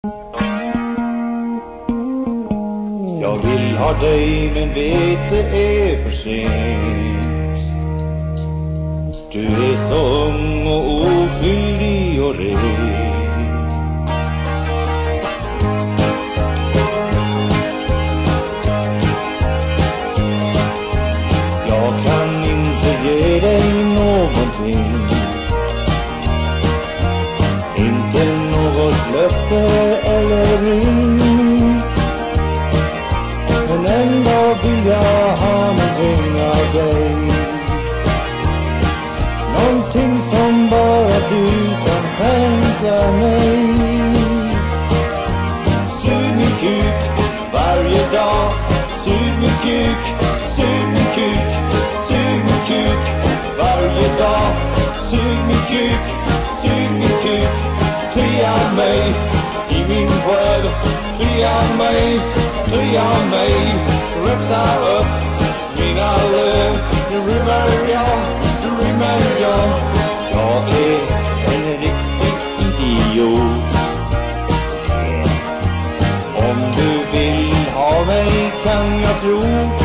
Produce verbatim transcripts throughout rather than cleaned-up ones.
Jag vill ha dig men vet det är för sent. Du är så ung och oskyldig och ren. Jag kan inte ge dig någonting, inte något löfte eller ring. Men ändå vill jag ha någonting av dig, någonting som bara du kan skänka mig. Sug min kuk varje dag, sug min kuk, sug min kuk, sug min kuk varje dag. Sug min kuk, sug min kuk, klia mig i min själ, klia mig, klia mig, räfsa upp mina löv. Nu rymmer jag, nu rymmer jag, jag är en riktig idiot. Om du vill ha mig kan jag tro,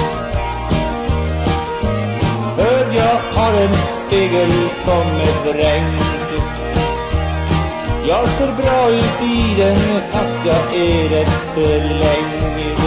för jag har en spegel som är dränkt. Jag ser bra ut i den fast jag är rätt förlängd.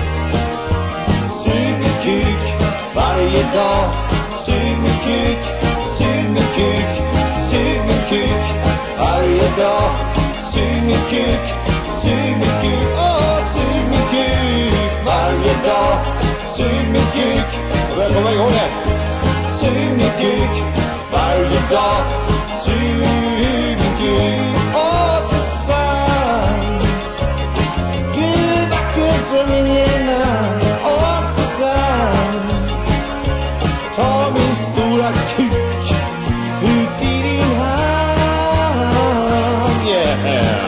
Sug min kuk varje dag, sug min kuk, sug min kuk, sug min kuk varje dag. Sug min kuk, sug min kuk, åh, sug min kuk varje dag. Sug min kuk, välkomna igång här. Sug min kuk varje dag, sug min kuk. Åh, för fan, du är vacker som en hjärna. Åh, för fan, ta min stora kuk ut i din hand, yeah.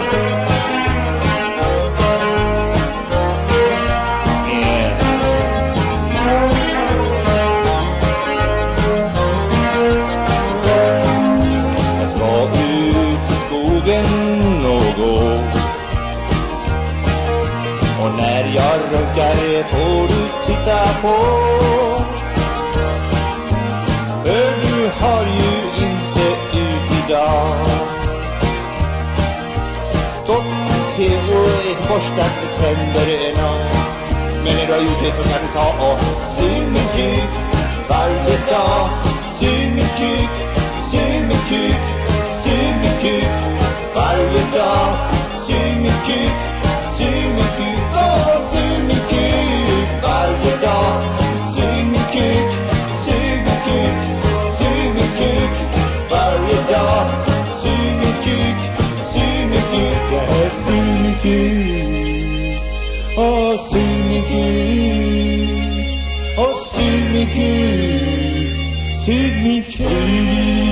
Och när jag runkar får du titta på, för du har ju inte ut idag stått och borstat tänderna. Men när du har gjort det så kan du ta och sug min kuk varje dag. Sug min kuk, sug min kuk, sug min kuk varje dag. Sug min kuk, sug min kuk, åh, sug min kuk varje dag. Sug min kuk, sug min kuk, sug min kuk varje dag. Sug min kuk, sug min kuk, ja, sug min kuk, åh, sug min kuk, åh, sug min kuk, sug min kuk.